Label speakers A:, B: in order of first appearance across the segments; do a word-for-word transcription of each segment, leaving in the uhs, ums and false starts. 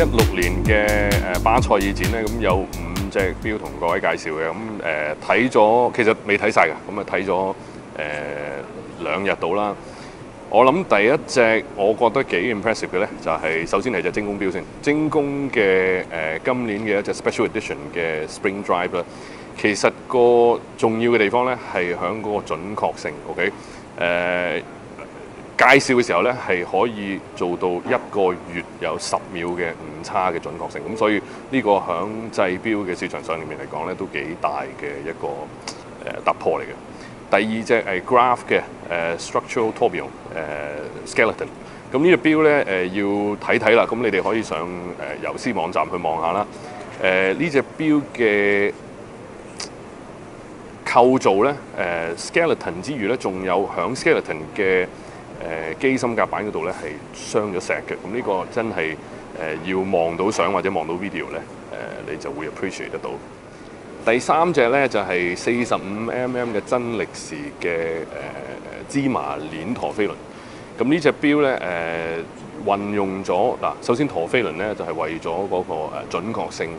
A: 一六年嘅誒巴塞爾展咧，咁有五隻錶同各位介紹嘅，咁誒睇咗，其實未睇晒㗎，咁啊睇咗誒兩日到啦。我諗第一隻我覺得幾 impressive 嘅咧，就係、是、首先係隻精工錶先。精工嘅誒、呃、今年嘅一隻 special edition 嘅 Spring Drive 啦，其實個重要嘅地方咧係喺嗰個準確性。OK， 誒、呃、介紹嘅時候咧係可以做到一個月有十秒嘅誤差嘅準確性。咁所以呢個喺製錶嘅市場上面嚟講咧，都幾大嘅一個誒、呃、突破嚟嘅。第二隻係 Graf 嘅誒、呃、Structural Tourbillon 誒、呃、Skeleton， 咁呢隻錶咧誒要睇睇啦，咁你哋可以上誒游絲網站去望下啦。誒呢隻錶嘅構造咧誒、呃、Skeleton 之餘咧，仲有響 Skeleton 嘅誒、呃、機芯夾板嗰度咧係鑲咗石嘅，咁呢個真係誒、呃、要望到相或者望到 video 咧誒、呃、你就會 appreciate 得到。第三隻咧就係四十五 mm 嘅真力時嘅誒、呃、芝麻鏈陀飛輪。咁呢隻錶咧誒運用咗嗱，首先陀飛輪咧就係、是、為咗嗰個誒準確性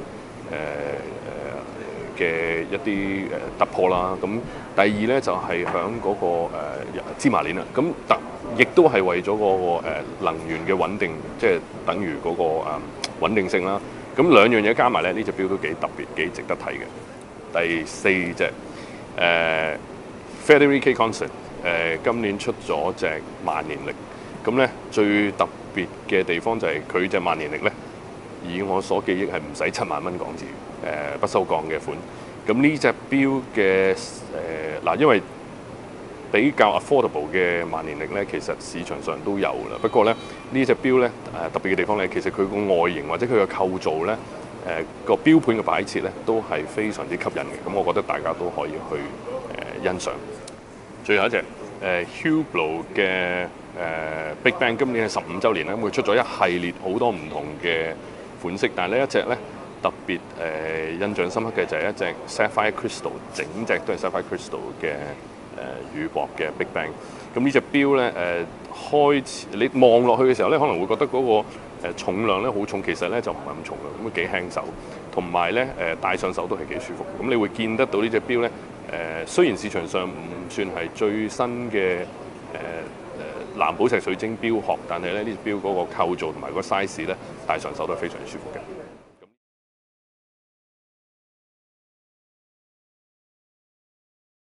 A: 誒誒嘅一啲誒突破啦。咁第二咧就係響嗰個誒、呃、芝麻鏈啊。咁特亦都係為咗嗰個誒能源嘅穩定，即、就、係、是、等於嗰個誒穩定性啦。咁兩樣嘢加埋咧，呢隻錶都幾特別，幾值得睇嘅。第四隻誒、呃、Federici Concert 誒、呃、今年出咗隻萬年曆，咁咧最特別嘅地方就係佢隻萬年曆咧，以我所記憶係唔使七萬蚊港紙，誒、呃、不銹鋼嘅款。咁呢隻錶嘅誒嗱，因為比較 affordable 嘅萬年曆咧，其實市場上都有啦。不過咧呢隻錶咧誒特別嘅地方咧，其實佢個外形或者佢嘅構造咧。誒、呃、個錶盤嘅擺設咧，都係非常之吸引嘅，咁我覺得大家都可以去誒、呃、欣賞。最後一隻誒、呃、Hublot 嘅誒、呃、Big Bang 今年係十五週年咧，會出咗一系列好多唔同嘅款式，但係呢一隻咧特別誒、呃、印象深刻嘅就係一隻 Sapphire Crystal， 整隻都係 Sapphire Crystal 嘅誒鋁箔嘅 Big Bang。咁呢隻錶咧誒開始你望落去嘅時候咧，可能會覺得嗰、那個誒重量咧好重，其實咧就唔係咁重量，咁幾輕手，同埋咧誒戴上手都係幾舒服。咁你會見得到呢隻錶咧誒，雖然市場上唔算係最新嘅誒誒藍寶石水晶錶殼，但係咧呢隻錶嗰個構造同埋個 size 咧戴上手都係非常之舒服嘅。